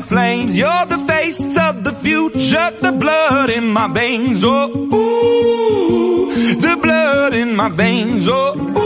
the flames. You're the face of the future, the blood in my veins. Oh, ooh, the blood in my veins. Oh, ooh.